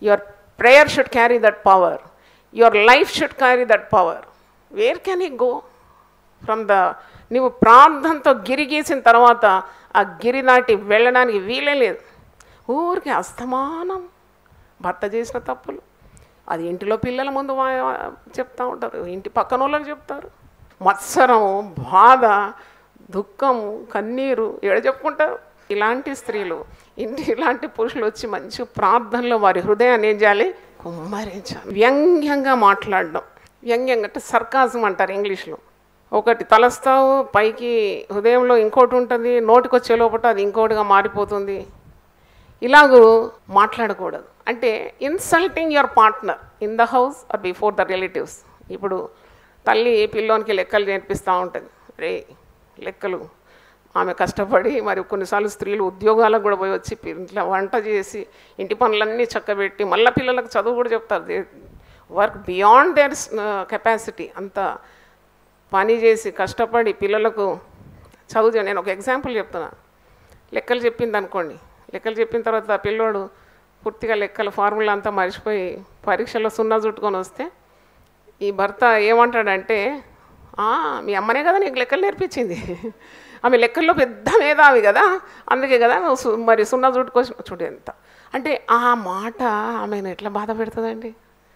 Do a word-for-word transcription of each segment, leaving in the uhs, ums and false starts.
Your prayer should carry that power, your life should carry that power. Where can you go from the, నువ్వు ప్రార్థనతో గిరి గీసిన తర్వాత ఆ గిరి నాటి వెళ్ళడానికి వీలే లేదు. ఊరికి అస్తమానం భర్త చేసిన తప్పులు అది ఇంటిలో పిల్లల ముందు చెప్తూ ఉంటారు, ఇంటి పక్కన వాళ్ళకి చెప్తారు. మత్సరం, బాధ, దుఃఖము, కన్నీరు ఏడ చెప్పుకుంటారు. ఇలాంటి స్త్రీలు, ఇంటి ఇలాంటి పురుషులు వచ్చి మంచి ప్రార్థనలో వారి హృదయాన్ని ఏం చేయాలి, కుమ్మరించాలి. వ్యంగ్యంగా మాట్లాడడం, వ్యంగ్యంగా అంటే సర్కాజం అంటారు ఇంగ్లీష్లో. ఒకటి తలస్తావు పైకి, హృదయంలో ఇంకోటి ఉంటుంది, నోటికి వచ్చే లోపల అది ఇంకోటిగా మారిపోతుంది. ఇలాగూ మాట్లాడకూడదు. అంటే insulting your partner in the house or before the relatives. ఇప్పుడు తల్లి పిల్లోనికి లెక్కలు నేర్పిస్తూ ఉంటుంది. రే లెక్కలు, ఆమె కష్టపడి, మరి కొన్నిసార్లు స్త్రీలు ఉద్యోగాలకు కూడా పోయి వచ్చి ఇంట్లో వంట చేసి ఇంటి పనులన్నీ చక్కబెట్టి మళ్ళీ పిల్లలకు చదువు కూడా చెప్తారు. వర్క్ బియాండ్ దేర్ కెపాసిటీ, అంత పని చేసి కష్టపడి పిల్లలకు చదువు. నేను ఒక ఎగ్జాంపుల్ చెప్తున్నా. లెక్కలు చెప్పింది అనుకోండి, లెక్కలు చెప్పిన తర్వాత పిల్లోడు పూర్తిగా లెక్కల ఫార్ములా అంతా మర్చిపోయి పరీక్షలో సున్నా చుట్టుకొని వస్తే ఈ భర్త ఏమంటాడంటే, మీ అమ్మనే కదా నీకు లెక్కలు నేర్పించింది, ఆమె లెక్కల్లో పెద్ద మేధావి కదా, అందుకే కదా నువ్వు మరి సున్నా చుట్టుకొచ్చి చూడు ఎంత. అంటే ఆ మాట ఆమెను ఎట్లా బాధ పెడుతుందండి.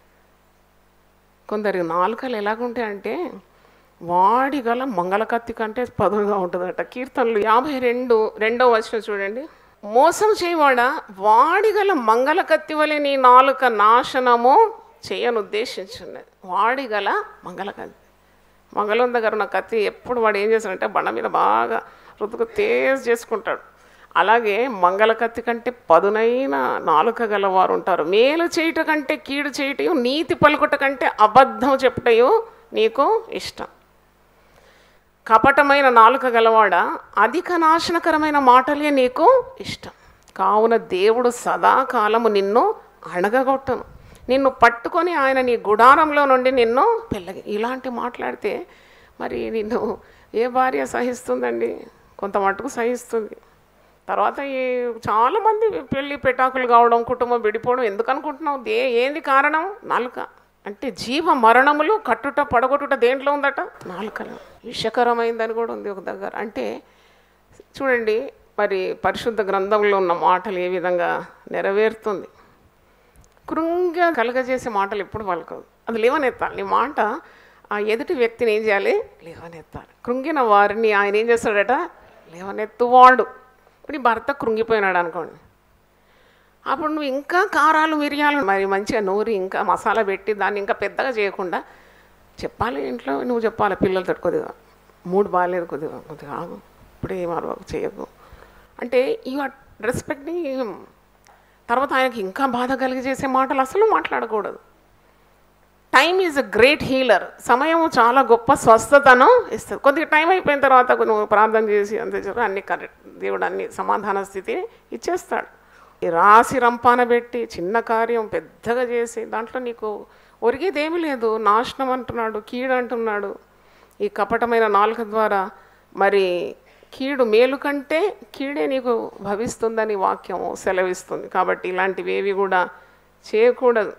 కొందరి నాలుకలు ఎలాగుంటాయంటే వాడి గల మంగళకత్తి కంటే పదునుగా ఉంటుందట. కీర్తనలు యాభై రెండు రెండో వచనం చూడండి. మోసం చేయవాడా, వాడి గల మంగళకత్తి వలె నీ నాలుక నాశనము చేయను ఉద్దేశించున్నది. వాడి గల మంగళకత్తి, మంగళం దగ్గర ఉన్న కత్తి ఎప్పుడు వాడు ఏం చేస్తాడంటే బండ మీద బాగా రుతుకు తేజ్ చేసుకుంటాడు. అలాగే మంగళకత్తి కంటే పదునైన నాలుక గలవారు ఉంటారు. మేలు చేయుట కంటే కీడు చేయుటయు, నీతి పలుకుట కంటే అబద్ధం చెప్పుటయు నీకు ఇష్టం. కపటమైన నాలుక గలవాడ, అధిక నాశనకరమైన మాటలే నీకు ఇష్టం. కావున దేవుడు సదాకాలము నిన్ను అణగగొట్టను, నిన్ను పట్టుకొని ఆయన నీ గుడారంలో నుండి నిన్ను పెళ్ళగి. ఇలాంటి మాట్లాడితే మరి నిన్ను ఏ భార్య సహిస్తుందండి? కొంత మట్టుకు సహిస్తుంది. తర్వాత ఈ చాలామంది పెళ్ళి పెటాకులు కావడం, కుటుంబం విడిపోవడం ఎందుకు అనుకుంటున్నావు? దే ఏంది కారణం? నాలుక. అంటే జీవ మరణములు కట్టుట పడగొట్టుట దేంట్లో ఉందట? నాలుకలో. విషకరమైందని కూడా ఉంది ఒక దగ్గర. అంటే చూడండి మరి పరిశుద్ధ గ్రంథంలో ఉన్న మాటలు ఏ విధంగా నెరవేరుతుంది. కృంగ కలగజేసే మాటలు ఎప్పుడు పలకదు, అది లేవనెత్తాలి. నీ మాట ఆ ఎదుటి వ్యక్తిని ఏం చేయాలి? లేవనెత్తాలి. కృంగిన వారిని ఆయన ఏం చేస్తాడట? లేవనెత్తువాడు. ఇప్పుడు ఈ భర్త కృంగిపోయినాడు అనుకోండి, అప్పుడు నువ్వు ఇంకా కారాలు మిరియాలు మరి మంచిగా నూరి ఇంకా మసాలా పెట్టి దాన్ని ఇంకా పెద్దగా చేయకుండా చెప్పాలి. ఇంట్లో నువ్వు చెప్పాలి పిల్లలతో, కొద్దిగా మూడు బాగాలేదు, కొద్దిగా కొద్దిగా ఆగు, ఇప్పుడే ఏమారు చేయకు అంటే యూ ఆర్ రెస్పెక్టింగ్ హిమ్. తర్వాత ఆయనకి ఇంకా బాధ కలిగజేసే మాటలు అసలు మాట్లాడకూడదు. Time is a great healer. సమయం చాలా గొప్ప స్వస్థతను ఇస్తుంది. కొద్దిగా టైం అయిపోయిన తర్వాత నువ్వు ప్రార్థన చేసి అంతే చెప్పి అన్ని కరెక్ట్, దేవుడు అన్ని సమాధాన స్థితిని ఇచ్చేస్తాడు. రాసి రంపాన పెట్టి చిన్న కార్యం పెద్దగా చేసి దాంట్లో నీకు ఒరిగేదేమీ లేదు. నాశనం అంటున్నాడు, కీడు అంటున్నాడు. ఈ కపటమైన నాలుక ద్వారా మరి కీడు మేలు కంటే కీడే నీకు భవిస్తుందని వాక్యము సెలవిస్తుంది. కాబట్టి ఇలాంటివి ఏవి కూడా చేయకూడదు.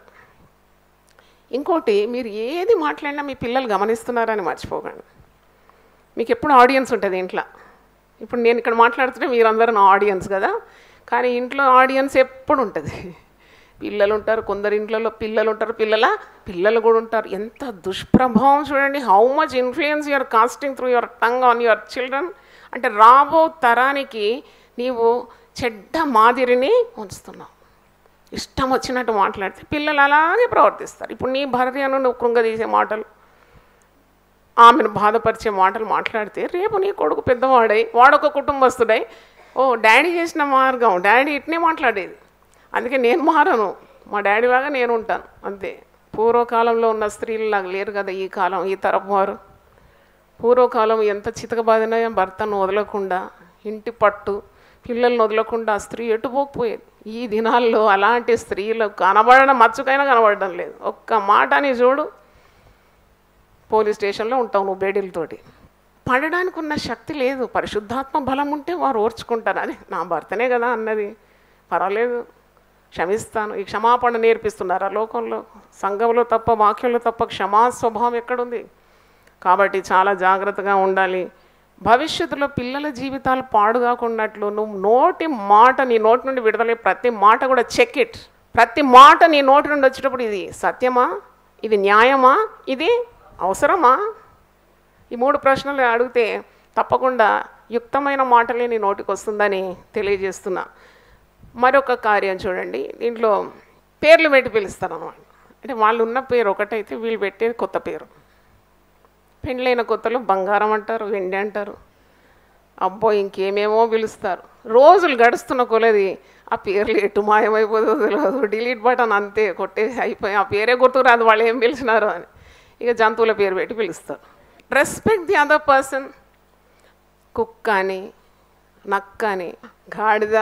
ఇంకోటి, మీరు ఏది మాట్లాడినా మీ పిల్లలు గమనిస్తున్నారని మర్చిపోకండి. మీకు ఎప్పుడు ఆడియన్స్ ఉంటుంది ఇంట్లో. ఇప్పుడు నేను ఇక్కడ మాట్లాడుతుంటే మీరందరూ నా ఆడియన్స్ కదా, కానీ ఇంట్లో ఆడియన్స్ ఎప్పుడు ఉంటుంది. పిల్లలు ఉంటారు, కొందరు ఇంట్లో పిల్లలు ఉంటారు, పిల్లల పిల్లలు కూడా ఉంటారు. ఎంత దుష్ప్రభావం చూడండి. How much influence you're casting through your tongue on your children. అంటే రాబో తరానికి నీవు చెడ్డ మాదిరిని ఉంచుతున్నావు. ఇష్టం వచ్చినట్టు మాట్లాడితే పిల్లలు అలాగే ప్రవర్తిస్తారు. ఇప్పుడు నీ భార్యను నువ్వు కృంగదీసే మాటలు, ఆమెను బాధపరిచే మాటలు మాట్లాడితే రేపు నీ కొడుకు పెద్దవాడై వాడొక కుటుంబస్తుడై ఓ డాడీ చేసిన మార్గం, డాడీ ఇట్నే మాట్లాడేది, అందుకే నేను మారను, మా డాడీలాగా నేను ఉంటాను అంతే. పూర్వకాలంలో ఉన్న స్త్రీలలాగా లేరు కదా ఈ కాలం, ఈ తరపు వారు. పూర్వకాలం ఎంత చితకబాదినా భర్తను వదలకుండా, ఇంటి పట్టు పిల్లల్ని వదలకుండా స్త్రీ ఎటుపోకపోయేది. ఈ దినాల్లో అలాంటి స్త్రీలు కనబడడం మచ్చుకైనా కనబడడం లేదు. ఒక్క మాటని చూడు, పోలీస్ స్టేషన్లో ఉంటావు నువ్వు బేడీలతోటి. పడడానికి ఉన్న శక్తి లేదు. పరిశుద్ధాత్మ బలం ఉంటే వారు ఓర్చుకుంటారు. అది నా భర్తనే కదా అన్నది, పర్వాలేదు క్షమిస్తాను. ఈ క్షమాపణ నేర్పిస్తున్నారు ఆ లోకంలో. సంఘంలో తప్ప, వాక్యంలో తప్ప క్షమా స్వభావం ఎక్కడుంది? కాబట్టి చాలా జాగ్రత్తగా ఉండాలి. భవిష్యత్తులో పిల్లల జీవితాలు పాడు కాకున్నట్లు నువ్వు నోటి మాట, నీ నోటి నుండి విడుదలే ప్రతి మాట కూడా చెక్ ఇట్. ప్రతి మాట నీ నోటి నుండి వచ్చేటప్పుడు ఇది సత్యమా, ఇది న్యాయమా, ఇది అవసరమా? ఈ మూడు ప్రశ్నలు అడిగితే తప్పకుండా యుక్తమైన మాటలే నీ నోటికి వస్తుందని తెలియజేస్తున్నా. మరొక కార్యం చూడండి, దీంట్లో పేర్లు పెట్టి పిలుస్తారు అన్నమాట. అంటే వాళ్ళు ఉన్న పేరు ఒకటైతే వీళ్ళు పెట్టేది కొత్త పేరు. పెండ్లైన కొత్తలో బంగారం అంటారు, వెండి అంటారు, అబ్బో ఇంకేమేమో పిలుస్తారు. రోజులు గడుస్తున్న కొలది ఆ పేర్లు ఎటు మాయమైపోతుందో తెలియదు. డిలీట్ బటన్ అంతే కొట్టేసి అయిపోయి ఆ పేరే గుర్తుకు రాదు వాళ్ళు ఏం పిలిచినారు అని. ఇక జంతువుల పేరు పెట్టి పిలుస్తారు. Respect the other person. కుక్క అని, నక్క అని, గాడిద,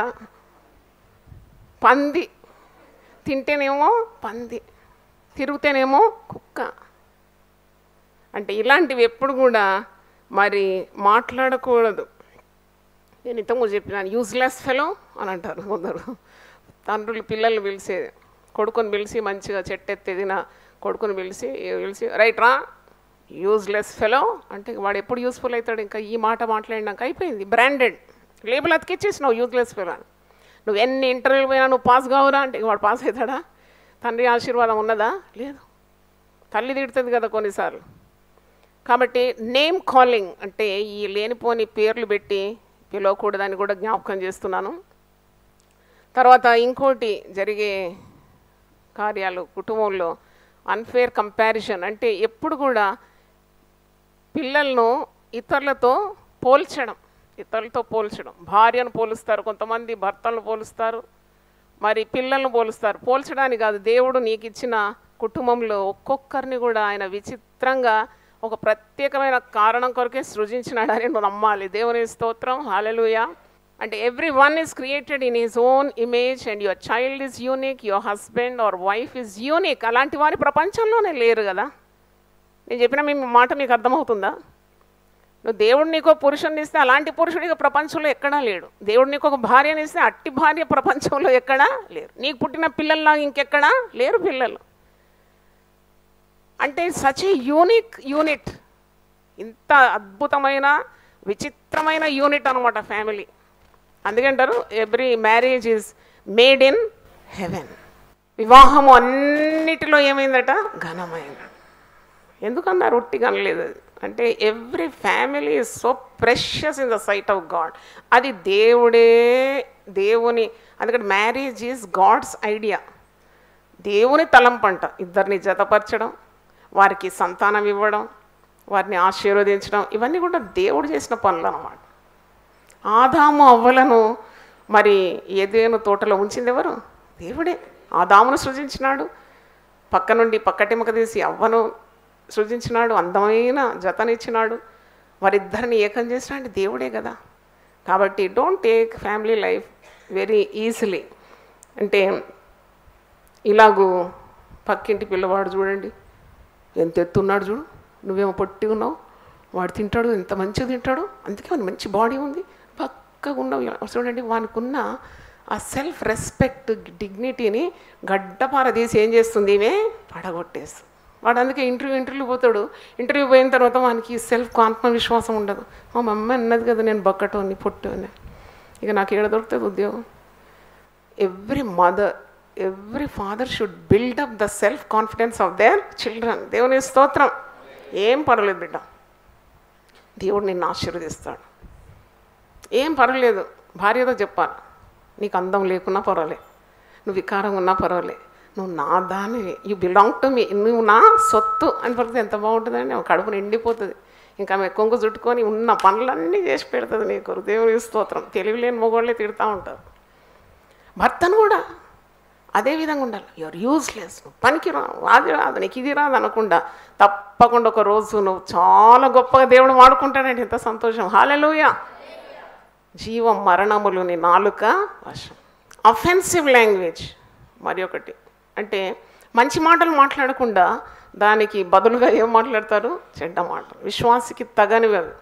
పంది, తింటేనేమో పంది, తిరుగుతేనేమో కుక్క. అంటే ఇలాంటివి ఎప్పుడు కూడా మరి మాట్లాడకూడదు. నేను ఇంతకుముందు చెప్పినాను, యూజ్లెస్ ఫెలో అని అంటారు కొందరు తండ్రులు పిల్లల్ని పిలిచేది. కొడుకుని పిలిచి మంచిగా చెట్టెత్తేదిన కొడుకుని పిలిచి పిలిచి రైట్ రా యూజ్లెస్ ఫెలో అంటే వాడు ఎప్పుడు యూస్ఫుల్ అవుతాడు? ఇంకా ఈ మాట మాట్లాడినాక అయిపోయింది, బ్రాండెడ్ లేబుల్ అతికిచ్చేసినావు యూజ్లెస్ ఫెలో అని. నువ్వు ఎన్ని ఇంటర్వ్యూలు పోయినా నువ్వు పాస్ కావురా అంటే వాడు పాస్ అవుతాడా? తండ్రి ఆశీర్వాదం ఉన్నదా? లేదు. తల్లి తిడుతుంది కదా కొన్నిసార్లు. కాబట్టి నేమ్ కాలింగ్ అంటే ఈ లేనిపోని పేర్లు పెట్టి పిలవకూడదని కూడా జ్ఞాపకం చేస్తున్నాను. తర్వాత ఇంకోటి జరిగే కార్యాలు కుటుంబంలో అన్ఫేర్ కంపారిజన్ అంటే ఎప్పుడు కూడా పిల్లలను ఇతరులతో పోల్చడం, ఇతరులతో పోల్చడం. భార్యను పోలుస్తారు, కొంతమంది భర్తలను పోలుస్తారు, మరి పిల్లలను పోలుస్తారు. పోల్చడానికి కాదు, దేవుడు నీకు ఇచ్చిన కుటుంబంలో ఒక్కొక్కరిని కూడా ఆయన విచిత్రంగా ఒక ప్రత్యేకమైన కారణం కొరకే సృజించినాడని నువ్వు నమ్మాలి. దేవుని స్తోత్రం, హల్లెలూయా. అంటే every one is created in his own image and your child is unique, your husband or wife is unique. అలాంటి వారి ప్రపంచంలోనే లేరు కదా. నేను చెప్పిన మీ మాట మీకు అర్థమవుతుందా? నువ్వు దేవుడు నీకు పురుషుని ఇస్తే అలాంటి పురుషుడిగా ప్రపంచంలో ఎక్కడా లేడు. దేవుడు నీకు ఒక భార్యని ఇస్తే అట్టి భార్య ప్రపంచంలో ఎక్కడా లేరు. నీకు పుట్టిన పిల్లల్లాగా ఇంకెక్కడా లేరు పిల్లలు. అంటే సచ్ ఏ యూనిక్ యూనిట్, ఇంత అద్భుతమైన విచిత్రమైన యూనిట్ అనమాట ఫ్యామిలీ. అందుకంటారు every marriage is made in heaven. వివాహము అన్నిటిలో ఏమైందట? ఘనమైంది. ఎందుకన్నారు? ఉట్టిగా అనలేదు అది. అంటే every family is so precious in the sight of God. అది దేవుడే, దేవుని. అందుకని మ్యారేజ్ ఈజ్ గాడ్స్ ఐడియా, దేవుని తలంపంట. ఇద్దరిని జతపరచడం, వారికి సంతానం ఇవ్వడం, వారిని ఆశీర్వదించడం, ఇవన్నీ కూడా దేవుడు చేసిన పనులు అన్నమాట. ఆదాము అవ్వలను మరి ఏదేను తోటలో ఉంచింది ఎవరు? దేవుడే. ఆదామును సృజించినాడు, పక్క నుండి పక్కటిమక తీసి అవ్వను సృజించినాడు, అందమైన జతనిచ్చినాడు, వారిద్దరిని ఏకం చేసినా అంటే దేవుడే కదా. కాబట్టి don't take family life very easily. అంటే ఇలాగూ పక్కింటి పిల్లవాడు చూడండి ఎంత ఎత్తున్నాడు చూడు, నువ్వేమో పొట్టి ఉన్నావు, వాడు తింటాడు ఎంత మంచిగా తింటాడు, అందుకే వానికి మంచి బాడీ ఉంది, పక్కగా ఉన్నావు చూడండి. వానికి ఉన్న ఆ సెల్ఫ్ రెస్పెక్ట్ డిగ్నిటీని గడ్డపార తీసి ఏం చేస్తుంది? ఇవే పడగొట్టేస్తుంది. వాడు అందుకే ఇంటర్వ్యూ ఇంటర్వ్యూ పోతాడు. ఇంటర్వ్యూ పోయిన తర్వాత వానికి సెల్ఫ్ ఆత్మవిశ్వాసం ఉండదు. మా మమ్మీ అన్నది కదా నేను బక్కటోని పొట్టోని, ఇక నాకు ఏడ దొరుకుతుంది ఉద్యోగం. Every mother, every father should build up the self confidence of their children. దేవుని స్తోత్రం. ఏం పర్వాలేదు బిడ్డ, దేవుడు నిన్ను ఆశీర్వదిస్తాడు. ఏం పర్వాలేదు, భార్యతో చెప్పాలి, నీకు అందం లేకున్నా పర్వాలేదు, నువ్వు వికారంగా ఉన్నా పర్వాలేదు, నువ్వు నా దానివి, యూ బిలాంగ్ టు మీ, నువ్వు నా సొత్తు అని పడితే ఎంత బాగుంటుందండి. కడుపు నిండిపోతుంది. ఇంకా ఆమె కొంగు చుట్టుకొని ఉన్న పనులన్నీ చేసి పెడుతుంది నీకు. దేవుని స్తోత్రం. తెలివిలేని మొగోళ్ళే తిడుతూ ఉంటారు. భర్తను కూడా అదే విధంగా ఉండాలి. యువర్ యూజ్లెస్, నువ్వు పనికి రా, అది రాదు, నీకు ఇది రాదు అనకుండా తప్పకుండా ఒక రోజు నువ్వు చాలా గొప్పగా దేవుడు వాడుకుంటాడంటే ఎంత సంతోషం. హల్లెలూయా. జీవం మరణములు నీ నాలుక వశం. అఫెన్సివ్ లాంగ్వేజ్ మరి ఒకటి, అంటే మంచి మాటలు మాట్లాడకుండా దానికి బదులుగా ఏం మాట్లాడతారు? చెడ్డ మాటలు. విశ్వాసికి తగనివి అవి,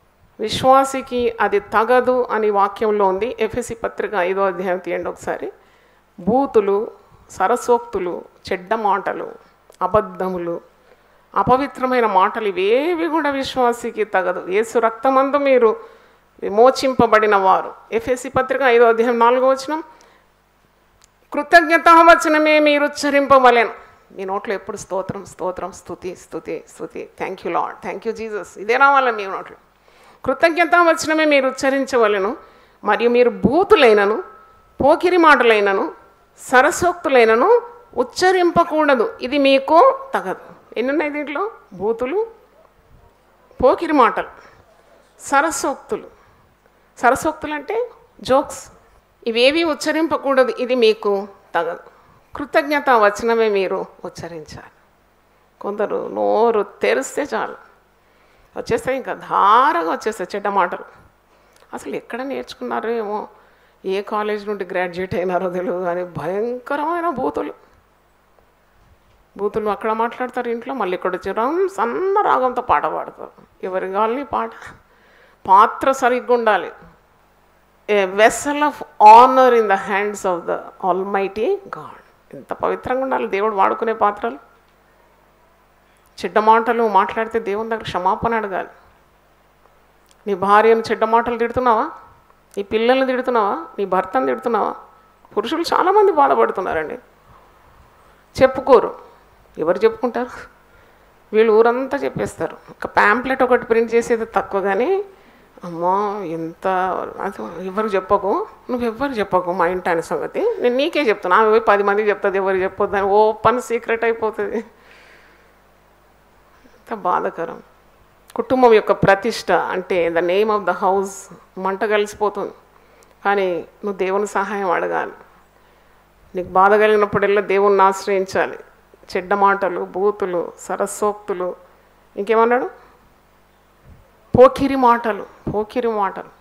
విశ్వాసికి అది తగదు అని వాక్యంలో ఉంది. ఎఫెసీ పత్రిక ఐదో అధ్యాయం తీయండి ఒకసారి. బూతులు, సరసోక్తులు, చెడ్డ మాటలు, అబద్ధములు, అపవిత్రమైన మాటలు ఇవేవి కూడా విశ్వాసికి తగదు. యేసు రక్తమందు మీరు విమోచింపబడిన వారు. ఎఫెసీ పత్రిక ఐదో అధ్యాయం నాలుగో వచనం, కృతజ్ఞతావచనమే మీరు ఉచ్చరింపవలెను. మీ నోట్లో ఎప్పుడు స్తోత్రం స్తోత్రం స్తుతి స్తుతి స్తుతి, thank you Lord, thank you Jesus, ఇదే రావాలి మీ నోట్లో. కృతజ్ఞతావచనమే మీరు ఉచ్చరించవలెను. మరియు మీరు బూతులైనను, పోకిరి మాటలైనను, సరసోక్తులైనను ఉచ్చరింపకూడదు, ఇది మీకు తగదు. ఎన్ని ఉన్నాయి దీంట్లో? బూతులు, పోకిరి మాటలు, సరసోక్తులు. సరసోక్తులు అంటే జోక్స్. ఇవేవి ఉచ్చరింపకూడదు, ఇది మీకు తగదు. కృతజ్ఞత వచనమే మీరు ఉచ్చరించాలి. కొందరు నోరు తెరిస్తే చాలు వచ్చేస్తాయి, ఇంకా ధారగా వచ్చేస్తాయి చెడ్డ మాటలు. అసలు ఎక్కడ నేర్చుకున్నారో ఏమో, ఏ కాలేజ్ నుండి గ్రాడ్యుయేట్ అయినారో తెలియదు కానీ భయంకరమైన బూతులు బూతులు అక్కడ మాట్లాడతారు, ఇంట్లో మళ్ళీ ఇక్కడ వచ్చి సన్న రాగంతో పాట పాడతారు. ఎవరి కాళ్ళని పాట, పాత్ర సరిగ్గా ఉండాలి. A vessel of honour in the hands of the almighty God. ఎంత పవిత్రంగా ఉండాలి దేవుడు వాడుకునే పాత్రలు. చెడ్డ మాటలు మాట్లాడితే దేవుని దగ్గర క్షమాపణ అడగాలి. నీ భార్యను చెడ్డ మాటలు తిడుతున్నావా? నీ పిల్లల్ని తిడుతున్నావా? నీ భర్తను తిడుతున్నావా? పురుషులు చాలామంది బాధపడుతున్నారండి, చెప్పుకోరు. ఎవరు చెప్పుకుంటారు? వీళ్ళు ఊరంతా చెప్పేస్తారు. ఒక ప్యాంప్లెట్ ఒకటి ప్రింట్ చేసేది తక్కువ, కానీ అమ్మా ఎంత అది ఎవరు చెప్పకు, నువ్వు ఎవరు చెప్పకు మా ఇంటి అనే సంగతి నేను నీకే చెప్తాను. ఆమె పోయి పది మందికి చెప్తుంది, ఎవరు చెప్పొద్దు అని ఓపెన్ సీక్రెట్ అయిపోతుంది. ఎంత బాధకరం. కుటుంబం యొక్క ప్రతిష్ట అంటే the name of the house మంట కలిసిపోతుంది. కానీ నువ్వు దేవుని సహాయం అడగాలి. నీకు బాధ కలిగినప్పుడల్లా దేవుణ్ణి ఆశ్రయించాలి. చెడ్డ మాటలు, బూతులు, సరస్సోక్తులు, ఇంకేమన్నాడు? పోకిరి మాటలు పోకిరి మాటలు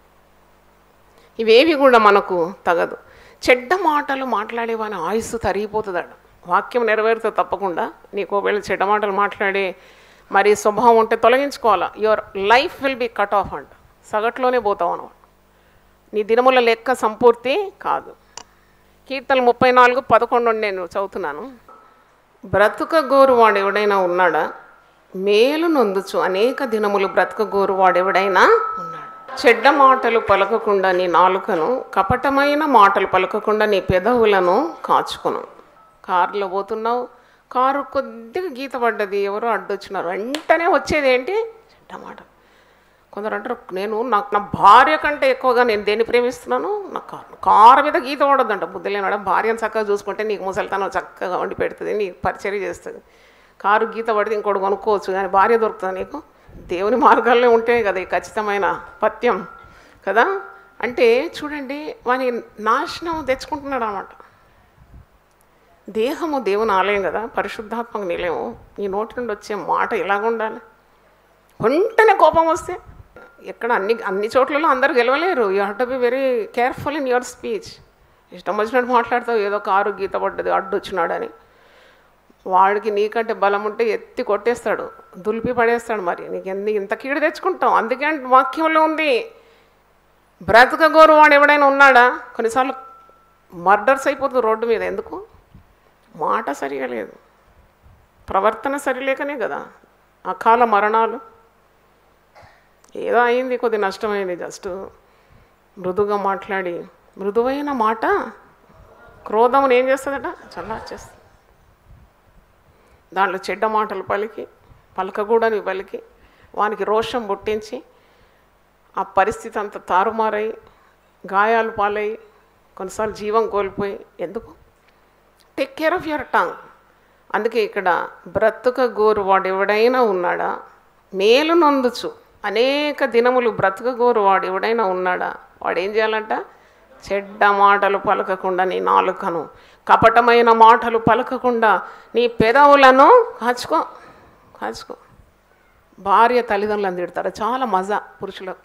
ఇవేవి కూడా మనకు తగదు. చెడ్డ మాటలు మాట్లాడేవాని ఆయుస్సు తరిగిపోతుందట. వాక్యం నెరవేరుతుంది తప్పకుండా. నీకు ఒకవేళ చెడ్డ మాటలు మాట్లాడే మరి స్వభావం ఉంటే తొలగించుకోవాలా. Your life will be cut off అంట. సగట్లోనే పోతావు అన్నమాట. నీ దినముల లెక్క సంపూర్తి కాదు. కీర్తనలు ముప్పై నాలుగు పదకొండు నేను చదువుతున్నాను. బ్రతుక గోరువాడు ఎవడైనా ఉన్నాడా? మేలు నొందుచు అనేక దినములు బ్రతుక గోరువాడు ఎవడైనా ఉన్నాడు. చెడ్డ మాటలు పలకకుండా నీ నాలుకను, కపటమైన మాటలు పలకకుండా నీ పెదవులను కాచుకును. కారులో పోతున్నావు, కారు కొద్దిగా గీత పడ్డది, ఎవరో అడ్డొచ్చినారు, వెంటనే వచ్చేది ఏంటి? చెడ్డ మాట. కొందరు అంటారు, నేను నాకు నా భార్య కంటే ఎక్కువగా నేను దేన్ని ప్రేమిస్తున్నాను? నా కారు కారు మీద గీత పడొద్దంట. బుద్ధి లేనాడ, భార్యను చక్కగా చూసుకుంటే నీకు ముసలితనం చక్కగా వండి పెడుతుంది, నీకు పరిచర్య చేస్తుంది. కారు గీత పడితే ఇంకోటి కొనుక్కోవచ్చు, కానీ భార్య దొరుకుతుంది నీకు? దేవుని మార్గాల్లో ఉంటే కదా ఈ ఖచ్చితమైన పథ్యం కదా. అంటే చూడండి, వాని నాశనం తెచ్చుకుంటున్నాడు అన్నమాట. దేహము దేవుని ఆలయం కదా, పరిశుద్ధాత్మక నిలయము. నీ నోటి నుండి వచ్చే మాట ఎలాగ ఉండాలి? వెంటనే కోపం వస్తే ఎక్కడ అన్ని అన్ని చోట్లలో అందరూ గెలవలేరు. You have to be very careful in your speech. ఇష్టం వచ్చినట్టు మాట్లాడతావు, ఏదో కారు గీత పడ్డది అడ్డు వచ్చినాడని. వాడికి నీకంటే బలం ఉంటే ఎత్తి కొట్టేస్తాడు, దులిపి పడేస్తాడు. మరి నీకు ఎన్ని ఇంత కీడు తెచ్చుకుంటావు? అందుకే వాక్యంలో ఉంది, బ్రతక గోరు వాడు ఎవడైనా ఉన్నాడా? కొన్నిసార్లు మర్డర్స్ అయిపోతుంది రోడ్డు మీద. ఎందుకు? మాట సరిగా లేదు, ప్రవర్తన సరిలేకనే కదా అకాల మరణాలు. ఏదో అయింది, కొద్ది నష్టమైంది, జస్ట్ మృదుగా మాట్లాడి. మృదువైన మాట క్రోధమును ఏం చేస్తుందట? చల్లార్చేస్తుంది. దాంట్లో చెడ్డ మాటలు పలికి, పలకగూడని పలికి వానికి రోషం పుట్టించి ఆ పరిస్థితి అంతా తారుమారై గాయాలు పాలై కొన్నిసార్లు జీవం కోల్పోయి. ఎందుకు? Take care of your tongue. అందుకే ఇక్కడ బ్రతుక గోరు వాడు ఎవడైనా ఉన్నాడా? మేలు నొందుచు అనేక దినములు బ్రతుక గోరు వాడు ఎవడైనా ఉన్నాడా? వాడు ఏం చేయాలంట? చెడ్డ మాటలు పలకకుండా నీ నాలుకను, కపటమైన మాటలు పలకకుండా నీ పెదవులను కాచుకో కాచుకో భార్య తల్లిదండ్రులను తిడతారు, చాలా మజా పురుషులకు.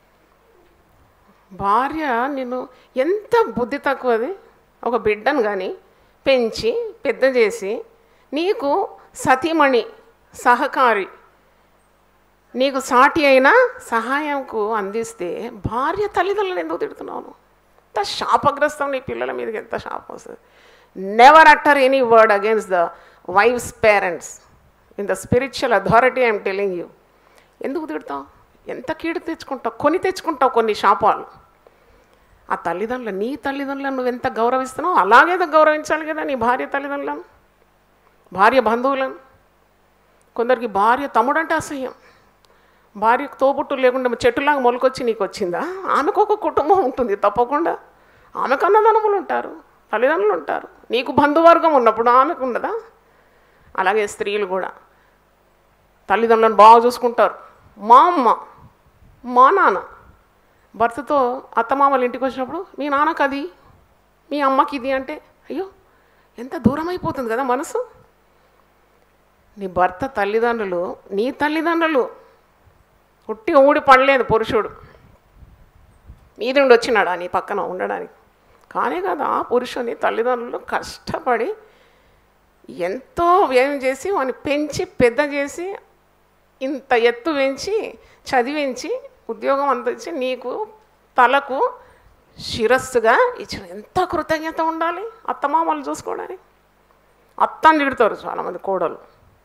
భార్య నిన్ను ఎంత బుద్ధి తక్కువది, ఒక బిడ్డను కానీ పెంచి పెద్ద చేసి నీకు సతీమణి సహకారి నీకు సాటి అయిన సహాయంకు అందిస్తే భార్య తల్లిదండ్రులను ఎందుకు తిడుతున్నావు? ఎంత శాపగ్రస్తం నీ పిల్లల మీదకి, ఎంత శాపం వస్తుంది. Never utter any word against the wife's parents in the spiritual authority I'm telling you. ఎందుకు తిడతావు? ఎంత కీడు తెచ్చుకుంటావు, కొని తెచ్చుకుంటావు కొన్ని శాపాలు. ఆ తల్లిదండ్రులు, నీ తల్లిదండ్రులను నువ్వు ఎంత గౌరవిస్తున్నావు అలాగే గౌరవించాలి కదా నీ భార్య తల్లిదండ్రులను, భార్య బంధువులను. కొందరికి భార్య తమ్ముడు అంటే అసహ్యం. భార్యకు తోబుట్టు లేకుండా చెట్టులాగా మొలకొచ్చి నీకు వచ్చిందా? ఆమెకు ఒక కుటుంబం ఉంటుంది తప్పకుండా, ఆమెకు అన్నదమ్ములు ఉంటారు, తల్లిదండ్రులు ఉంటారు. నీకు బంధువర్గం ఉన్నప్పుడు ఆమెకు ఉండదా? అలాగే స్త్రీలు కూడా తల్లిదండ్రులను బాగా చూసుకుంటారు. మా అమ్మ, మా నాన్న భర్తతో అత్తమామలు ఇంటికి వచ్చినప్పుడు మీ నాన్నకు అది, మీ అమ్మకి ఇది అంటే అయ్యో ఎంత దూరం అయిపోతుంది కదా మనసు. నీ భర్త తల్లిదండ్రులు నీ తల్లిదండ్రులు. ఉట్టి ఊడి పడలేదు పురుషుడు, మీద నుండి వచ్చినాడా నీ పక్కన ఉండడానికి? కానే కదా ఆ పురుషుని తల్లిదండ్రులు కష్టపడి ఎంతో వ్యయం చేసి వాడిని పెంచి పెద్ద చేసి ఇంత ఎత్తు పెంచి చదివించి ఉద్యోగం అంత ఇచ్చి నీకు తలకు శిరస్సుగా ఇచ్చిన. ఎంత కృతజ్ఞత ఉండాలి అత్తమామలు చూసుకోవడానికి. అత్తని తిడతారు చాలామంది కోడలు.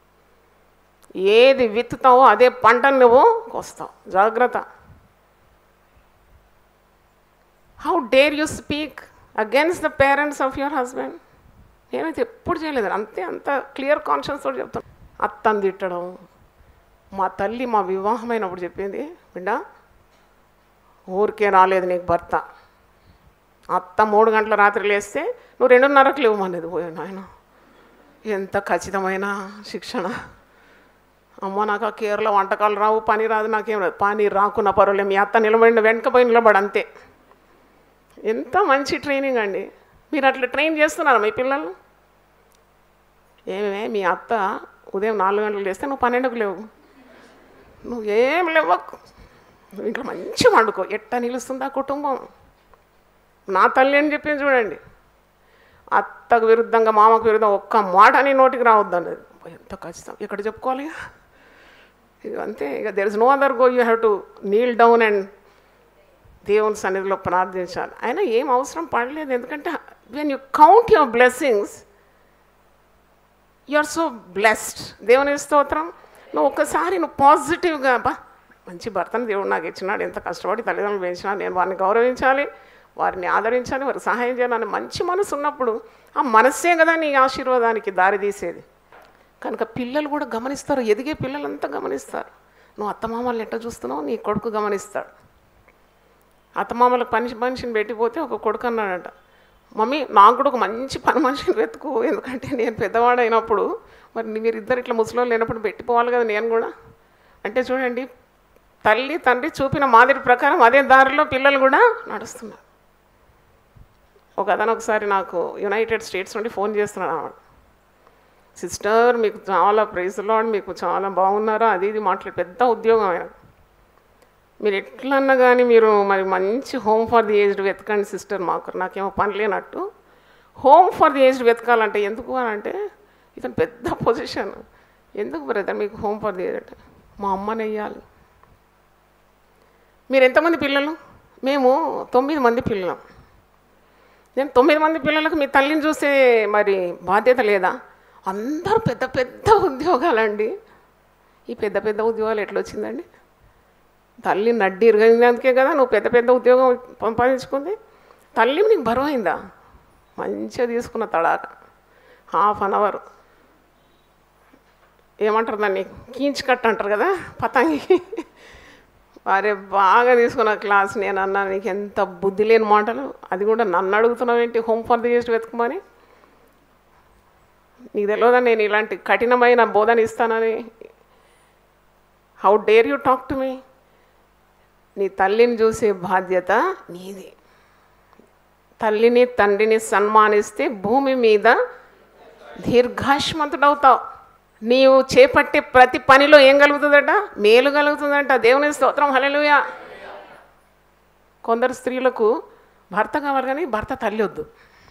ఏది విత్తుతావో అదే పంటను నువ్వు కోస్తావు, జాగ్రత్త. How dare you speak against the parents of your husband? నేనైతే ఎప్పుడు చేయలేదు. అంతే, అంత క్లియర్ కాన్షియన్స్ తోటి చెప్తాను. అత్తని తిట్టడం. మా తల్లి మా వివాహమైనప్పుడు చెప్పింది, బిడ్డ ఊరికే రాలేదు నీకు భర్త. అత్త మూడు గంటల రాత్రి లేస్తే నువ్వు రెండున్నరకు లేవమనేది. పోయాను ఆయన, ఎంత ఖచ్చితమైన శిక్షణ. అమ్మ నాకు ఆ కేరళ వంటకాలు రావు, పని రాదు, నాకేం రాదు. పని రాకున్న పర్వాలేదు, మీ అత్త నిలబడి వెనకపోయి నిలబడి అంతే. ఎంత మంచి ట్రైనింగ్ అండి. మీరు అట్లా ట్రైన్ చేస్తున్నారా మీ పిల్లలు? ఏమే మీ అత్త ఉదయం నాలుగు గంటలకు లేస్తే నువ్వు పన్నెండుకు లేవు, నువ్వు ఏం లేవకు, నువ్వు ఇంట్లో మంచిగా వండుకో. ఎట్టా నిలుస్తుంది ఆ కుటుంబం? నా తల్లి అని చెప్పింది చూడండి. అత్తకు విరుద్ధంగా మామకు విరుద్ధంగా ఒక్క మాట నీ నోటికి రావద్దు అన్నది. ఎంత ఖచ్చితం. ఇక్కడ చెప్పుకోవాలి ఇక అంతే. ఇక there is no other go, you have to kneel down and దేవుని సన్నిధిలో ప్రార్థించాలి. అయినా ఏం అవసరం పడలేదు. ఎందుకంటే when you count your blessings you are so blessed. దేవుని స్తోత్రం. నువ్వు ఒక్కసారి నువ్వు పాజిటివ్గా బా మంచి భర్తను దేవుడు నాకు ఇచ్చినాడు, ఎంత కష్టపడి తల్లిదండ్రులు పెంచినాడు, నేను వారిని గౌరవించాలి, వారిని ఆదరించాలి, వారికి సహాయం చేయాలని మంచి మనసు ఉన్నప్పుడు ఆ మనస్సే కదా నీ ఆశీర్వాదానికి దారి తీసేది. కనుక పిల్లలు కూడా గమనిస్తారు, ఎదిగే పిల్లలంతా గమనిస్తారు. నువ్వు అత్తమామల్ని ఎట్లా చూస్తున్నావు నీ కొడుకు గమనిస్తాడు. అత్తమామలకు పని మనిషిని పెట్టిపోతే ఒక కొడుకు అన్నాడట, మమ్మీ నాకు కూడా ఒక మంచి పని మనిషిని వెతుకు, ఎందుకంటే నేను పెద్దవాడైనప్పుడు మరి మీరు ఇద్దరు ఇట్లా ముసలిలో లేనప్పుడు పెట్టిపోవాలి కదా నేను కూడా. అంటే చూడండి, తల్లి తండ్రి చూపిన మాదిరి ప్రకారం అదే దారిలో పిల్లలు కూడా నడుస్తున్నారు. ఒక అతను ఒకసారి నాకు యునైటెడ్ స్టేట్స్ నుండి ఫోన్ చేస్తున్నాడు. ఆవిడ, సిస్టర్ మీకు చాలా ప్రైజ్లో మీకు చాలా బాగున్నారా అది ఇది మాట్లాడి, పెద్ద ఉద్యోగం ఆయన, మీరు ఎట్లన్నా కానీ మీరు మరి మంచి హోమ్ ఫర్ ది ఏజ్డ్ వెతకండి సిస్టర్, మాకు నాకేమో పని లేనట్టు. హోమ్ ఫర్ ది ఏజ్డ్ వెతకాలంటే ఎందుకు అని అంటే, ఇతను పెద్ద పొజిషన్, ఎందుకు బ్రదర్ మీకు హోమ్ ఫర్ ది ఏజ్డ్ అంటే, మా అమ్మని వెయ్యాలి. మీరు ఎంతమంది పిల్లలు? మేము తొమ్మిది మంది పిల్లలం. నేను తొమ్మిది మంది పిల్లలకు మీ తల్లిని చూసే మరి బాధ్యత లేదా? అందరూ పెద్ద పెద్ద ఉద్యోగాలండి. ఈ పెద్ద పెద్ద ఉద్యోగాలు ఎట్లా వచ్చిందండి? తల్లి నడ్డి ఇరగైనందుకే కదా నువ్వు పెద్ద పెద్ద ఉద్యోగం సంపాదించుకుంది. తల్లి నీకు బరువు అయిందా? మంచిగా తీసుకున్న తడాక హాఫ్ అన్ అవర్ ఏమంటారు దాన్ని, కీంచి కట్ అంటారు కదా పతంగి, వారే బాగా తీసుకున్న క్లాస్. నేను అన్నా నీకు ఎంత బుద్ధి లేని మాటలు, అది కూడా నన్ను అడుగుతున్నావు ఏంటి హోమ్ ఫర్ ది ఏజ్డ్ వెతుకమని? నీకు తెలియదా నేను ఇలాంటి కఠినమైన బోధన ఇస్తానని? How dare you talk to me? నీ తల్లిని చూసే బాధ్యత నీది. తల్లిని తండ్రిని సన్మానిస్తే భూమి మీద దీర్ఘాయుష్మంతుడవుతావు. నీవు చేపట్టే ప్రతి పనిలో ఏం కలుగుతుందట? మేలు కలుగుతుందంట. దేవుని స్తోత్రం, హల్లెలూయా. కొందరు స్త్రీలకు భర్త కావాలి కానీ భర్త తల్లి వద్దు.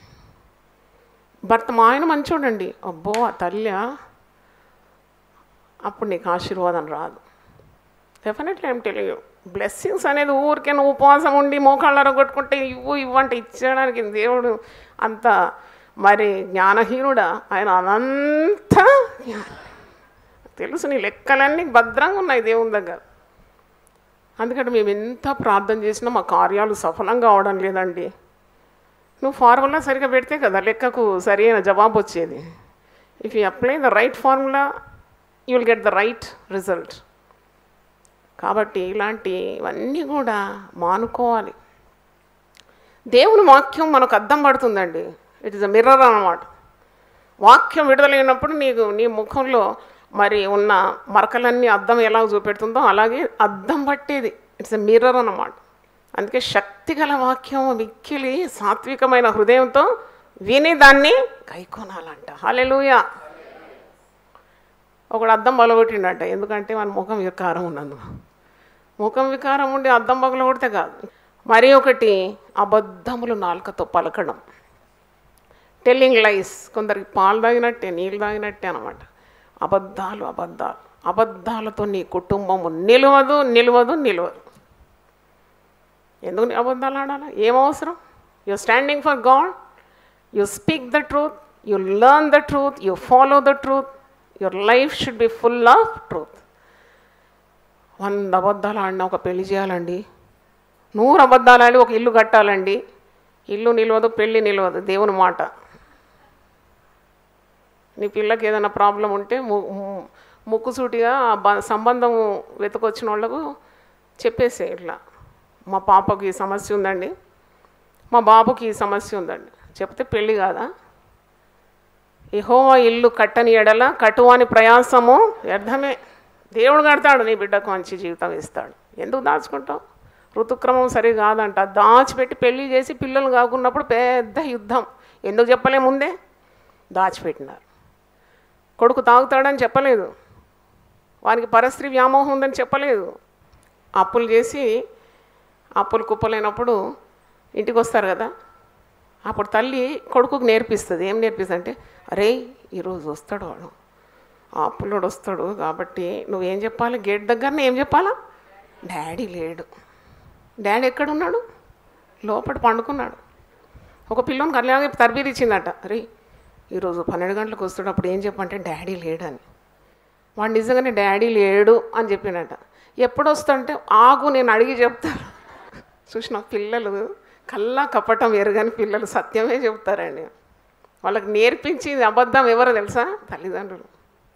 భర్త మా ఆయన మంచోడండి, అబ్బో ఆ తల్లి, అప్పుడు నీకు ఆశీర్వాదం రాదు. Definitely I'm telling you. Blessings అనేది ఊరికే నువ్వు ఉపవాసం ఉండి మోకాళ్ళ కొట్టుకుంటే ఇవ్వు ఇవ్వంటే ఇచ్చేయడానికి దేవుడు అంత మరి జ్ఞానహీనుడా? ఆయన అనంత తెలుసు, నీ లెక్కలన్నీ భద్రంగా ఉన్నాయి దేవుని దగ్గర. అందుకంటే మేము ఎంత ప్రార్థన చేసినా మా కార్యాలు సఫలంగా అవడం లేదండి. నువ్వు ఫార్ములా సరిగా పెడితే కదా లెక్కకు సరైన జవాబు వచ్చేది. If you apply the right formula you will get the right result. కాబట్టి ఇలాంటివన్నీ కూడా మానుకోవాలి. దేవుని వాక్యం మనకు అద్దం పడుతుందండి. ఇట్ ఈస్ అ మిర్రర్ అన్నమాట. వాక్యం విడుదలైనప్పుడు నీకు నీ ముఖంలో మరి ఉన్న మరకలన్నీ అద్దం ఎలా చూపెడుతుందో అలాగే అద్దం పట్టేది. ఇట్స్ ఎ మిర్రర్ అన్నమాట. అందుకే శక్తిగల వాక్యం మిక్కిలి సాత్వికమైన హృదయంతో విని దాన్ని గైకొనాలంట. హల్లెలూయా. ఒకడు అద్దం బలగొట్టిండట. ఎందుకంటే మన ముఖం వికారం ఉన్నందు. ముఖం వికారం ఉండి అద్దం పగలగొడితే కాదు. మరి ఒకటి అబద్ధములు నాలుకతో పలకడం, టెల్లింగ్ లైస్. కొందరికి పాలు తాగినట్టే నీళ్ళు తాగినట్టే అనమాట. అబద్ధాలు అబద్ధాలు అబద్ధాలతో నీ కుటుంబము నిలవదు నిలవదు నిలవదు. ఎందుకు అబద్ధాలు ఆడాలి? ఏమవసరం? You standing for God, you speak the truth, you learn the truth, you follow the truth. Your life should be full of truth. వంద అబద్ధాలు ఆడినా ఒక పెళ్లి చేయాలండి, నూరు అబద్ధాలు ఆడి ఒక ఇల్లు కట్టాలండి. ఇల్లు నిలవదు, పెళ్ళి నిలవదు. దేవుని మాట. నీ పిల్లకి ఏదైనా ప్రాబ్లం ఉంటే ముక్కుసూటిగా సంబంధం వెతుకొచ్చిన వాళ్ళకు చెప్పేసే, ఇట్లా మా పాపకి ఈ సమస్య ఉందండి, మా బాబుకి ఈ సమస్య ఉందండి చెప్తే పెళ్ళి కాదా? యెహోవా ఇల్లు కట్టని ఎడల కట్టువాని ప్రయాసము వ్యర్థమే. దేవుడు కడతాడు, నీ బిడ్డకు మంచి జీవితం ఇస్తాడు. ఎందుకు దాచుకుంటావు? ఋతుక్రమం సరి కాదంట. దాచిపెట్టి పెళ్ళి చేసి పిల్లలు కాకున్నప్పుడు పెద్ద యుద్ధం. ఎందుకు చెప్పలే ముందే? దాచిపెట్టినారు. కొడుకు తాగుతాడని చెప్పలేదు, వానికి పరస్త్రీ వ్యామోహం ఉందని చెప్పలేదు. అప్పులు చేసి అప్పులు కుప్పలేనప్పుడు ఇంటికి వస్తారు కదా, అప్పుడు తల్లి కొడుకుకు నేర్పిస్తుంది. ఏం నేర్పిస్తుంది అంటే, అరే ఈరోజు వస్తాడు వాడు, ఆ అప్పులోడు వస్తాడు కాబట్టి నువ్వేం చెప్పాలి? గేట్ దగ్గరనే ఏం చెప్పాలా? డాడీ లేడు. డాడీ ఎక్కడున్నాడు? లోపల పండుకున్నాడు. ఒక పిల్లోనికి అలాగే తర్బీదు ఇచ్చిందట. అరే ఈరోజు పన్నెండు గంటలకు వస్తాడు, అప్పుడు ఏం చెప్పంటే డాడీ లేడు అని. వాడు నిజంగానే డాడీ లేడు అని చెప్పినట. ఎప్పుడు వస్తుంటే ఆగు నేను అడిగి చెప్తాను. చూసిన పిల్లలు కల్లా కపటం ఎరగని పిల్లలు సత్యమే చెప్తారండి. వాళ్ళకి నేర్పించింది అబద్ధం ఎవరో తెలుసా? తల్లిదండ్రులు.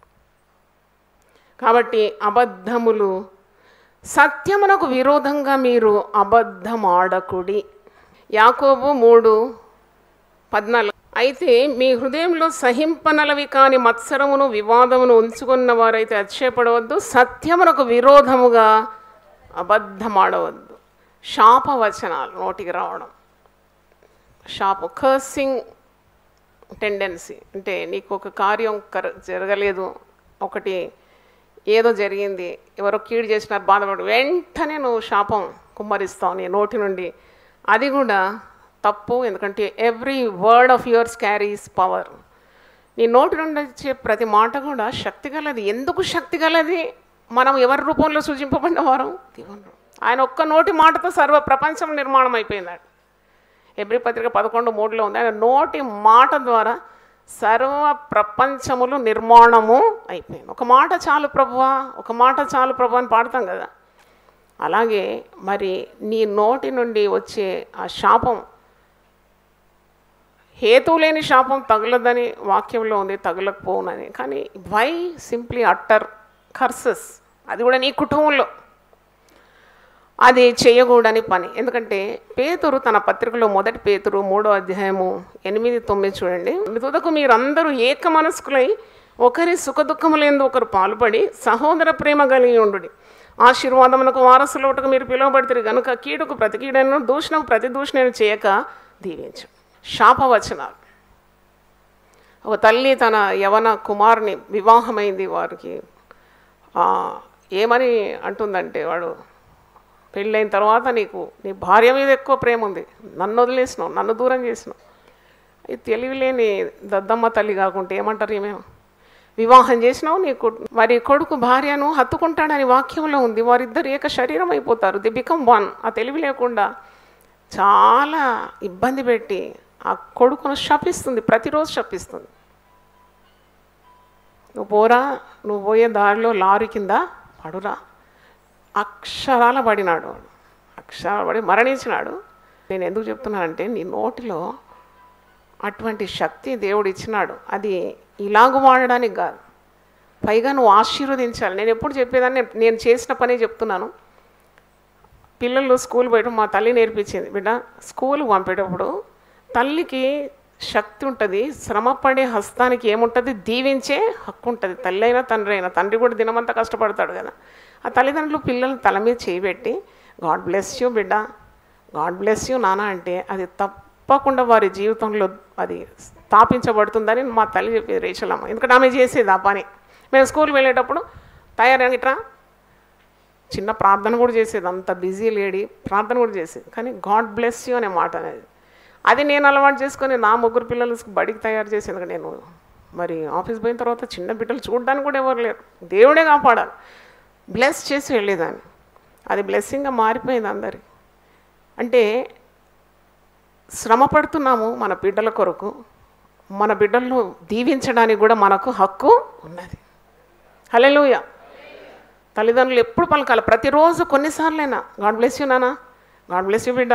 కాబట్టి అబద్ధములు, సత్యమునకు విరోధంగా మీరు అబద్ధమాడకుడి. యాకోబు మూడు పద్నాలుగు. అయితే మీ హృదయంలో సహింపనలవి కాని మత్సరమును వివాదమును ఉంచుకున్న వారైతే అతిశయపడవద్దు. సత్యమునకు విరోధముగా అబద్ధమాడవద్దు. శాపవచనాలు నోటికి రావడం, శాప కర్సింగ్ టెండెన్సీ. అంటే నీకు ఒక కార్యం కర జరగలేదు, ఒకటి ఏదో జరిగింది, ఎవరో కీడు చేసినారు, బాధపడు, వెంటనే నువ్వు శాపం కుమ్మరిస్తావు నీ నోటి నుండి. అది కూడా తప్పు. ఎందుకంటే every word of yours carries power. నీ నోటి నుండి వచ్చే ప్రతి మాట కూడా శక్తి గలది. ఎందుకు శక్తి గలది? మనం ఎవరి రూపంలో సూచింపబడిన వారం? దేవుని. ఆయన ఒక్క నోటి మాటతో సర్వ ప్రపంచం నిర్మాణం అయిపోయిందాడు. హెబ్రీ పత్రిక పదకొండు మూడులో ఉంది. ఆయన నోటి మాట ద్వారా సర్వ ప్రపంచములు నిర్మాణము అయిపోయింది. ఒక మాట చాలు ప్రభువా, ఒక మాట చాలు ప్రభు అని పాడతాం కదా. అలాగే మరి నీ నోటి నుండి వచ్చే ఆ శాపం, హేతువు లేని శాపం తగలదని వాక్యంలో ఉంది, తగలకపోనని. కానీ వై సింప్లీ అట్టర్ కర్సెస్, అది కూడా నీ కుటుంబంలో, అది చేయకూడని పని. ఎందుకంటే పేతురు తన పత్రికలో మొదటి పేతురు మూడో అధ్యాయము ఎనిమిది తొమ్మిది చూడండి. తుదకు మీరందరూ ఏక మనస్కులై ఒకరి సుఖదుఖములందు ఒకరు పాల్పడి సహోదర ప్రేమ కలిగి ఉండుడి. ఆశీర్వాదమునకు వారసులవుటకు మీరు పిలువబడితే గనుక కీడుకు ప్రతి కీడను దూషణకు ప్రతి దూషణను చేయక దీవించు. శాపవచనాలు. ఒక తల్లి తన యవన కుమారుని వివాహమైంది, వారికి ఏమని అంటుందంటే, వాడు పెళ్ళైన తర్వాత నీకు నీ భార్య మీద ఎక్కువ ప్రేమ ఉంది, నన్ను వదిలేసినావు, నన్ను దూరం చేసినావు. ఇది తెలివిలేని దద్దమ్మ తల్లి కాకుంటే ఏమంటారు? ఏమేమో వివాహం చేసినావు, నీ మరి కొడుకు భార్యను హత్తుకుంటాడని వాక్యంలో ఉంది. వారిద్దరు ఏక శరీరం అయిపోతారు, ది బికమ్ వన్. ఆ తెలివి లేకుండా చాలా ఇబ్బంది పెట్టి ఆ కొడుకును శపిస్తుంది, ప్రతిరోజు శపిస్తుంది. నువ్వు పోరా, నువ్వు పోయే దారిలో లారీ కింద పడురా. అక్షరాల పడినాడు, అక్షరాల పడి మరణించినాడు. నేను ఎందుకు చెప్తున్నానంటే నీ నోటిలో అటువంటి శక్తి దేవుడు ఇచ్చినాడు. అది ఇలాగ వాడడానికి కాదు, పైగా నువ్వు ఆశీర్వదించాలి. నేను ఎప్పుడు చెప్పేదాన్ని, నేను చేసిన పనే చెప్తున్నాను. పిల్లలు స్కూల్ పోయడం మా తల్లి నేర్పించింది. బిడ్డ స్కూల్ పంపేటప్పుడు తల్లికి శక్తి ఉంటుంది, శ్రమపడే హస్తానికి ఏముంటుంది, దీవించే హక్కు ఉంటుంది. తల్లి అయినా తండ్రి అయినా, తండ్రి కూడా దినమంతా కష్టపడతాడు కదా. ఆ తల్లిదండ్రులు పిల్లల్ని తల మీద చేయబెట్టి గాడ్ బ్లెస్ యూ బిడ్డ, గాడ్ బ్లెస్ యూ నాన్న అంటే అది తప్పకుండా వారి జీవితంలో అది స్థాపించబడుతుందని మా తల్లి చెప్పేది, రేచలమ్మ. ఎందుకంటే ఆమె చేసేది ఆ పని. మేము స్కూల్కి వెళ్ళేటప్పుడు తయారైట్రా చిన్న ప్రార్థన కూడా చేసేది, అంత బిజీ లేడీ ప్రార్థన కూడా చేసేది. కానీ గాడ్ బ్లెస్ యూ అనే మాట అనేది అది నేను అలవాటు చేసుకొని నా ముగ్గురు పిల్లలు బడికి తయారు చేసేది. నేను మరి ఆఫీస్ పోయిన తర్వాత చిన్న బిడ్డలు చూడడానికి కూడా ఎవరు లేరు, దేవుడే కాపాడాలి, బ్లెస్ చేసి వెళ్ళేదాన్ని. అది బ్లెస్సింగ్గా మారిపోయింది అందరి. అంటే శ్రమ పడుతున్నాము మన బిడ్డల కొరకు, మన బిడ్డలను దీవించడానికి కూడా మనకు హక్కు ఉన్నది. హల్లెలూయా. తల్లిదండ్రులు ఎప్పుడు పలకాలి, ప్రతిరోజు కొన్నిసార్లైనా గాడ్ బ్లెస్ యూ నాన్న, గాడ్ బ్లెస్ యూ బిడ్డ,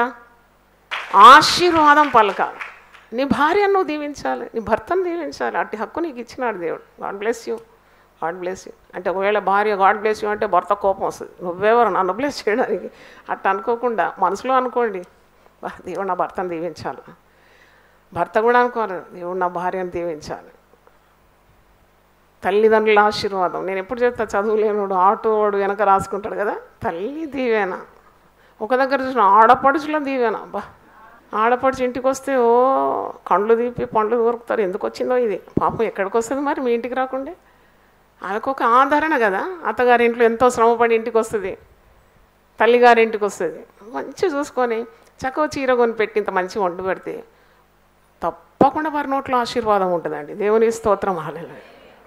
ఆశీర్వాదం పలకాలి. నీ భార్యను నువ్వు దీవించాలి, నీ భర్తను దీవించాలి. అట్టి హక్కు నీకు ఇచ్చినాడు దేవుడు. God bless you, God bless you అంటే ఒకవేళ భార్య గాడ్ బ్లెస్ యూ అంటే భర్త కోపం వస్తుంది, నువ్వెవరు నన్ను బ్లెస్ చేయడానికి, అట్లా అనుకోకుండా మనసులో అనుకోండి, దేవుడు నా భర్తను దీవించాలి. భర్త కూడా అనుకోవాలి, దేవుడు నా భార్యను దీవించాలి. తల్లిదండ్రుల ఆశీర్వాదం. నేను ఎప్పుడు చెప్తా, చదువులేనుడు ఆటోవాడు వెనక రాసుకుంటాడు కదా, తల్లి దీవేనా. ఒక దగ్గర చూసిన ఆడపడుచులో దీవేనా. బా ఆడపడుచు ఇంటికి వస్తే ఓ కండ్లు తీపి పండ్లు దొరుకుతారు, ఎందుకు వచ్చిందో ఇది పాపం, ఎక్కడికి వస్తుంది మరి మీ ఇంటికి రాకుండే. అదొక ఆదరణ కదా. అత్తగారి ఇంట్లో ఎంతో శ్రమపడి ఇంటికి వస్తుంది, తల్లిగారి ఇంటికి వస్తుంది, మంచిగా చూసుకొని చక్కవ చీర కొని పెట్టి ఇంత మంచిగా వండు పెడితే తప్పకుండా వారి నోట్లో ఆశీర్వాదం ఉంటుందండి. దేవుని స్తోత్రం. హల్లెలూయా.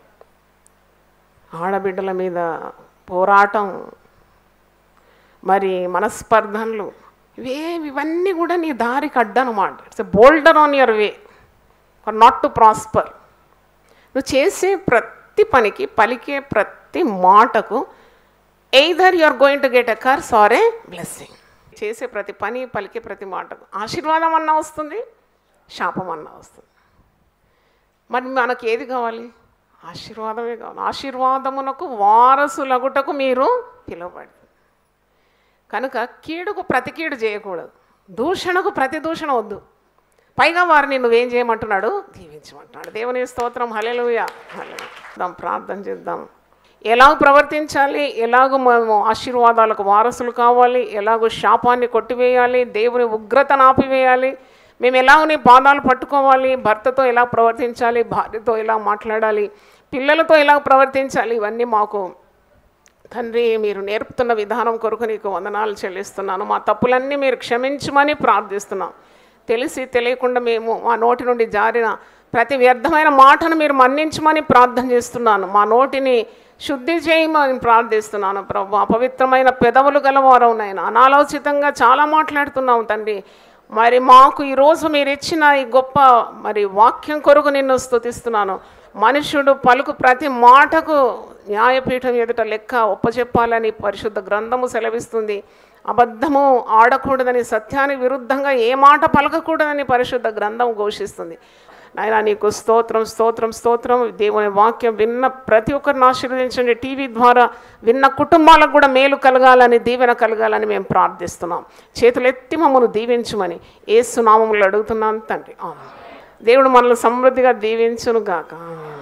ఆడబిడ్డల మీద పోరాటం, మరి మనస్పర్ధనలు, ఇవే ఇవన్నీ కూడా నీ దారికి అడ్డనమాట. It's a boulder on your way for not to prosper. నువ్వు చేసే ప్రతి పనికి, పలికే ప్రతి మాటకు either you are going to get a curse or a blessing. చేసే ప్రతి పని, పలికే ప్రతి మాటకు ఆశీర్వాదం అన్నా వస్తుంది, శాపం అన్నా వస్తుంది. మరి మనకి ఏది కావాలి? ఆశీర్వాదమే కావాలి. ఆశీర్వాదమునకు వారసులగుటకు మీరు పిలువబడి, కనుక కీడుకు ప్రతి కీడు చేయకూడదు, దూషణకు ప్రతి దూషణ వద్దు. పైగా వారిని నువ్వేం చేయమంటున్నాడు? దీవించమంటున్నాడు. దేవుని స్తోత్రం. హల్లెలూయా. హల్లెలూయా. ప్రార్థన చేద్దాం. ఎలాగ ప్రవర్తించాలి, ఎలాగో మేము ఆశీర్వాదాలకు వారసులు కావాలి, ఎలాగో శాపాన్ని కొట్టివేయాలి, దేవుని ఉగ్రతను ఆపివేయాలి, మేము ఎలాగో నీ పాదాలు పట్టుకోవాలి, భర్తతో ఎలా ప్రవర్తించాలి, భార్యతో ఎలా మాట్లాడాలి, పిల్లలతో ఎలా ప్రవర్తించాలి, ఇవన్నీ మాకు తండ్రి మీరు నేర్పుతున్న విధానం కొరకు నీకు వందనాలు చెల్లిస్తున్నాను. మా తప్పులన్నీ మీరు క్షమించమని ప్రార్థిస్తున్నాం. తెలిసి తెలియకుండా మేము మా నోటి నుండి జారిన ప్రతి వ్యర్థమైన మాటను మీరు మన్నించమని ప్రార్థన చేస్తున్నాను. మా నోటిని శుద్ధి చేయమని ప్రార్థిస్తున్నాను ప్రభు. అపవిత్రమైన పెదవులు గలవారు నాయన, అనాలోచితంగా చాలా మాట్లాడుతున్నాం తండ్రి. మరి మాకు ఈరోజు మీరు ఇచ్చిన ఈ గొప్ప మరి వాక్యం కొరకు నిన్ను స్తుతిస్తున్నాను. మనుషుడు పలుకు ప్రతి మాటకు న్యాయపీఠం ఎదుట లెక్క ఒప్పచెప్పాలని పరిశుద్ధ గ్రంథము సెలవిస్తుంది. అబద్ధము ఆడకూడదని, సత్యానికి విరుద్ధంగా ఏ మాట పలకకూడదని పరిశుద్ధ గ్రంథం ఘోషిస్తుంది. నాయనా నీకు స్తోత్రం, స్తోత్రం, స్తోత్రం. దేవుని వాక్యం విన్న ప్రతి ఒక్కరిని ఆశీర్వదించండి. టీవీ ద్వారా విన్న కుటుంబాలకు కూడా మేలు కలగాలని, దీవెన కలగాలని మేము ప్రార్థిస్తున్నాం. చేతులు ఎత్తి మమ్మల్ని దీవించమని యేసు నామములో అడుగుతున్నాను తండ్రి. దేవుడు మనల్ని సమృద్ధిగా దీవించును గాక.